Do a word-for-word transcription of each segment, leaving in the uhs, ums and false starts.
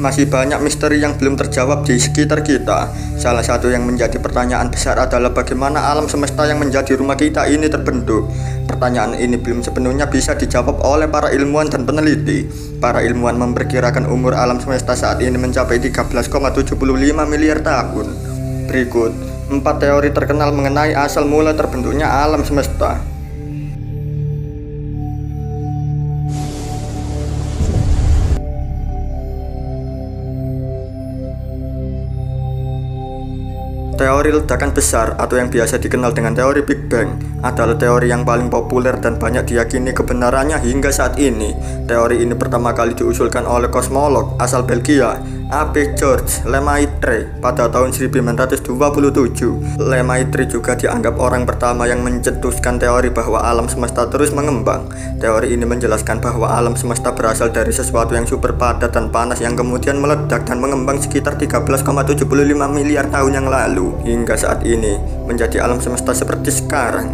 Masih banyak misteri yang belum terjawab di sekitar kita. Salah satu yang menjadi pertanyaan besar adalah bagaimana alam semesta yang menjadi rumah kita ini terbentuk. Pertanyaan ini belum sepenuhnya bisa dijawab oleh para ilmuwan dan peneliti. Para ilmuwan memperkirakan umur alam semesta saat ini mencapai tiga belas koma tujuh lima miliar tahun. Berikut empat teori terkenal mengenai asal mula terbentuknya alam semesta. Teori ledakan besar atau yang biasa dikenal dengan teori Big Bang adalah teori yang paling populer dan banyak diyakini kebenarannya hingga saat ini. Teori ini pertama kali diusulkan oleh kosmolog asal Belgia, A B Georges Lemaitre pada tahun seribu sembilan ratus dua puluh tujuh. Lemaitre juga dianggap orang pertama yang mencetuskan teori bahwa alam semesta terus mengembang. Teori ini menjelaskan bahwa alam semesta berasal dari sesuatu yang super padat dan panas yang kemudian meledak dan mengembang sekitar tiga belas koma tujuh lima miliar tahun yang lalu hingga saat ini menjadi alam semesta seperti sekarang.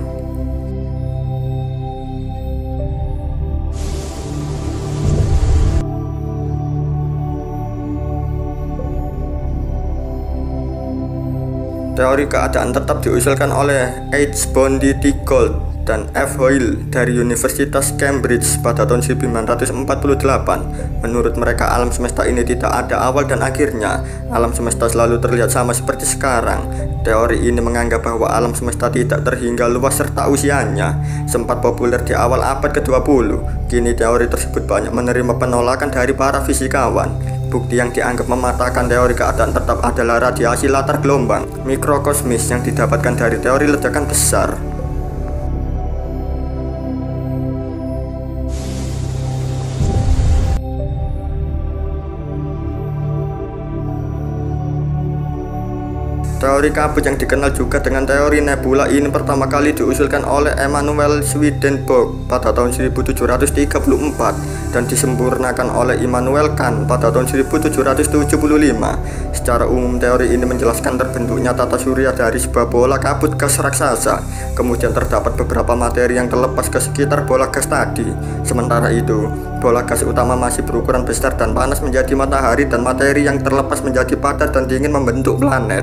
Teori keadaan tetap diusulkan oleh H. Bondi Gould dan F. Hoyle dari Universitas Cambridge pada tahun seribu sembilan ratus empat puluh delapan. Menurut mereka alam semesta ini tidak ada awal dan akhirnya. Alam semesta selalu terlihat sama seperti sekarang. Teori ini menganggap bahwa alam semesta tidak terhingga luas serta usianya sempat populer di awal abad ke dua puluh. Kini teori tersebut banyak menerima penolakan dari para fisikawan. Bukti yang dianggap mematahkan teori keadaan tetap adalah radiasi latar gelombang mikrokosmis yang didapatkan dari teori ledakan besar. Teori kabut yang dikenal juga dengan teori nebula ini pertama kali diusulkan oleh Emanuel Swedenborg pada tahun seribu tujuh ratus tiga puluh empat dan disempurnakan oleh Immanuel Kant pada tahun seribu tujuh ratus tujuh puluh lima. Secara umum teori ini menjelaskan terbentuknya tata surya dari sebuah bola kabut gas raksasa. Kemudian terdapat beberapa materi yang terlepas ke sekitar bola gas tadi. Sementara itu, bola gas utama masih berukuran besar dan panas menjadi matahari dan materi yang terlepas menjadi padat dan dingin membentuk planet.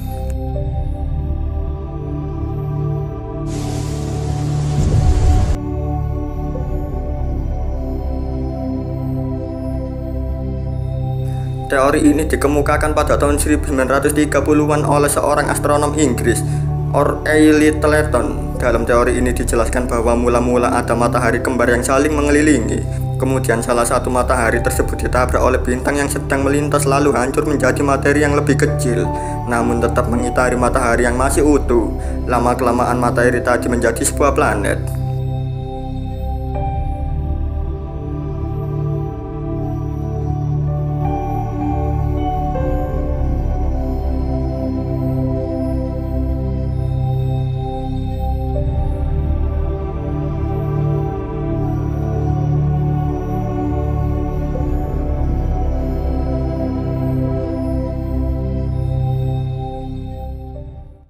Teori ini dikemukakan pada tahun seribu sembilan ratus tiga puluhan oleh seorang astronom Inggris, O'Reilly Clayton. Dalam teori ini dijelaskan bahwa mula-mula ada matahari kembar yang saling mengelilingi. Kemudian salah satu matahari tersebut ditabrak oleh bintang yang sedang melintas lalu hancur menjadi materi yang lebih kecil, namun tetap mengitari matahari yang masih utuh. Lama-kelamaan materi tadi menjadi sebuah planet.